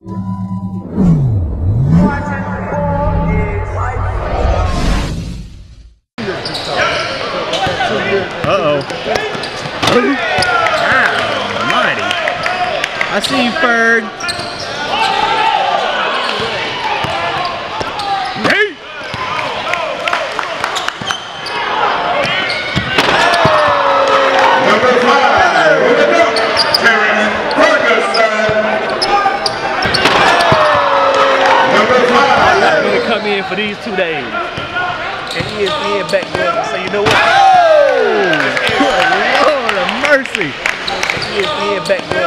Uh-oh. Almighty. I see you, Ferg. Hey! Number 5, with the dunk, Terrance Ferguson. Number 5. I'm going to come in for these 2 days. And ESPN back there and say, you know what? Oh! Lord of mercy. ESPN back there.